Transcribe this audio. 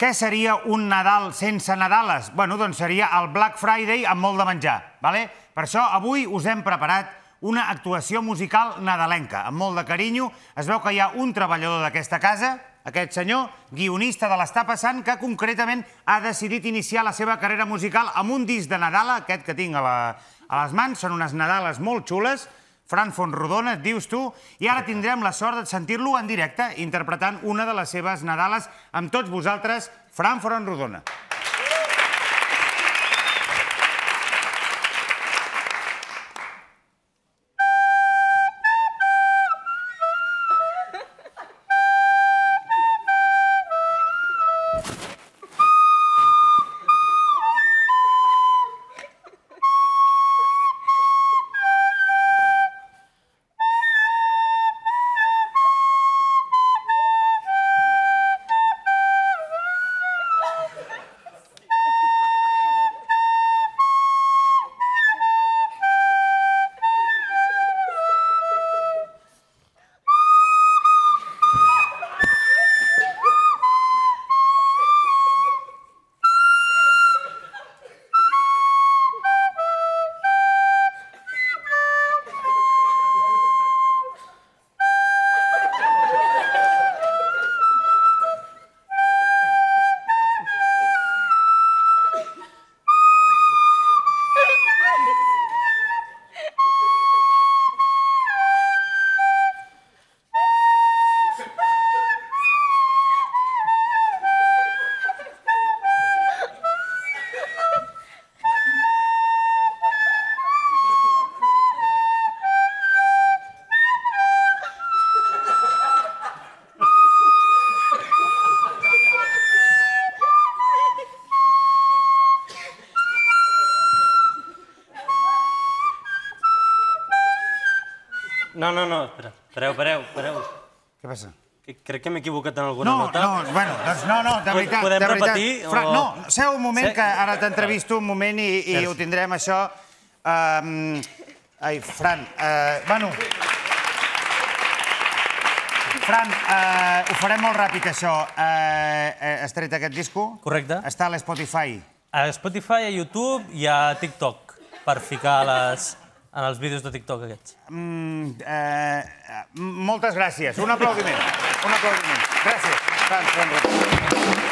què seria un Nadal sense Nadales? Bueno, doncs seria el Black Friday amb molt de menjar. Per això avui us hem preparat una actuació musical nadalenca, amb molt de carinyo. Es veu que hi ha un treballador d'aquesta casa, aquest senyor, guionista de l'Està Passant, que concretament ha decidit iniciar la seva carrera musical amb un disc de Nadala, aquest que tinc a les mans. Són unes Nadales molt xules. Fran Fontrodona, et dius tu, i ara tindrem la sort de sentir-lo en directe interpretant una de les seves Nadales amb tots vosaltres, Fran Fontrodona. No, espera. Pareu. Què passa? Crec que m'he equivocat en alguna nota. No, de veritat. Podem repetir? No, seu un moment, que ara t'entrevisto un moment i ho tindrem, això. Ai, Fran, Fran, ho farem molt ràpid, això. Has tret aquest disco? Correcte. Està a l'Spotify. A Spotify, a YouTube i a TikTok, per ficar en els vídeos de TikTok aquests. Moltes gràcies. Un aplaudiment. Gràcies.